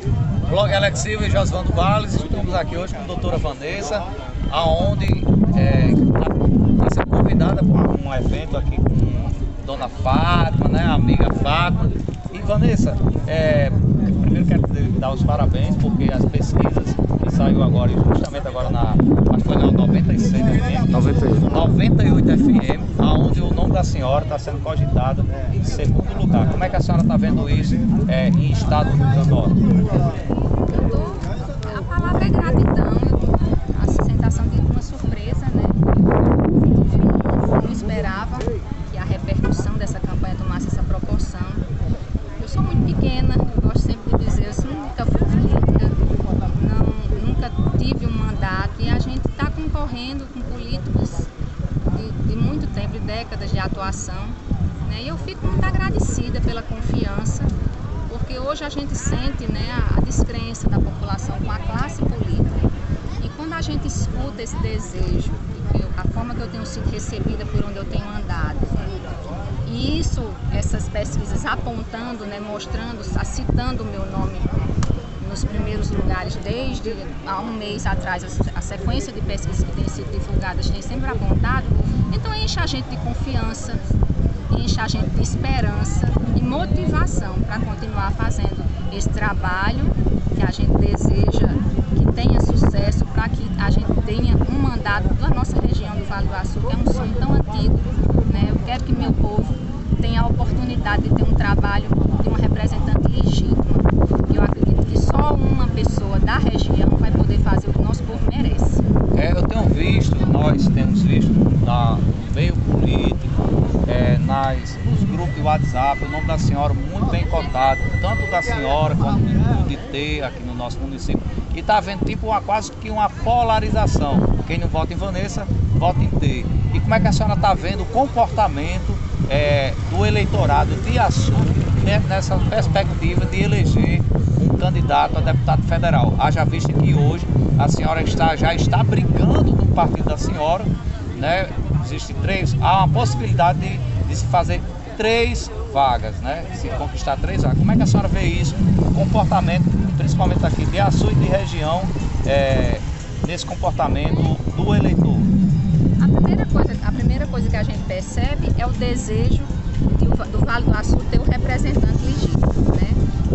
Blog Alex Silva e Josvando Valles, estamos aqui hoje com a doutora Vanessa, aonde está sendo convidada para um evento aqui com Dona Fátima, né, a amiga Fátima. E Vanessa, primeiro quero dar os parabéns porque as pesquisas que saiu agora, justamente agora acho que foi na 96 FM, 98 FM, aonde o nome da senhora está sendo cogitado em segundo lugar. Como é que a senhora está vendo isso em estado do Rio Grande do Norte? A palavra é gratidão, a sensação de uma surpresa, né? Eu não esperava que a repercussão dessa campanha tomasse essa proporção. Eu sou muito pequena, eu gosto sempre de dizer, eu nunca fui política, nunca tive um mandato e a gente está concorrendo com políticos de muito tempo, de décadas de atuação, né? E eu fico muito agradecida pela confiança, porque hoje a gente sente, né, a descrença da população com a classe política. E quando a gente escuta esse desejo, a forma que eu tenho sido recebida por onde eu tenho andado, e essas pesquisas apontando, né, mostrando, citando o meu nome nos primeiros lugares, desde há um mês atrás, a sequência de pesquisas que têm sido divulgadas tem sempre apontado, então enche a gente de confiança, enche a gente de esperança e motivação para continuar fazendo esse trabalho que a gente deseja que tenha sucesso, para que a gente tenha um mandato da nossa região do Vale do Açu, que é um sonho tão antigo, né? Eu quero que meu povo tenha a oportunidade de ter um trabalho de uma representante legítima. Eu acredito que só uma pessoa da região vai poder fazer o que o nosso povo merece. Nós temos visto no meio político, nos grupos de WhatsApp, o nome da senhora muito bem cotado, tanto da senhora quanto do DT aqui no nosso município. E está havendo quase que uma polarização. Quem não vota em Vanessa, vota em T. E como é que a senhora está vendo o comportamento do eleitorado de Açu, né, nessa perspectiva de eleger um candidato a deputado federal? Haja vista que hoje a senhora já está brigando no partido da senhora, né? Há uma possibilidade de se fazer 3 vagas, né? Se conquistar 3 vagas. Como é que a senhora vê isso, o comportamento, principalmente aqui de Açu e de região, nesse comportamento do eleitor? A primeira coisa que a gente percebe é o desejo do Vale do Açu ter um representante legítimo, né?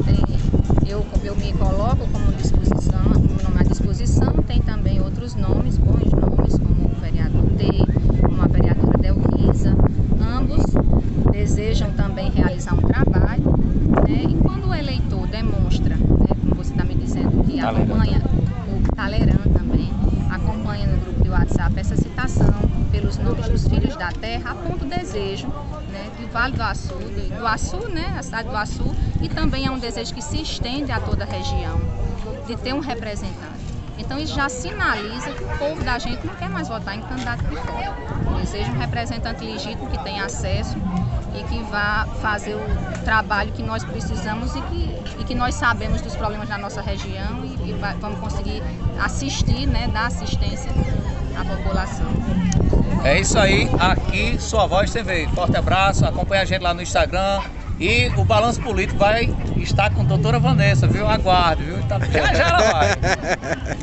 Eu me coloco como meu nome à disposição, tem também outros nomes, bons nomes, como o vereador T, como a vereadora Delquisa. Ambos desejam também realizar um trabalho, né? E quando o eleitor demonstra, né, como você está me dizendo, que acompanha, o Taleran também, acompanha no grupo de WhatsApp essa citação pelos nomes dos filhos da terra, aponta o desejo, né, do Vale do Açu, do Açu, né, a cidade do Açu, e também é um desejo que se estende a toda a região, de ter um representante. Então isso já sinaliza que o povo da gente não quer mais votar em candidato de fora. Deseja um representante legítimo que tenha acesso e que vá fazer o trabalho que nós precisamos e que nós sabemos dos problemas da nossa região e vamos conseguir assistir, né, dar assistência à população. É isso aí, aqui Sua Voz TV. Forte abraço, acompanha a gente lá no Instagram. E o Balanço Político vai estar com a doutora Vanessa, viu? Aguarde, viu? Já ela vai.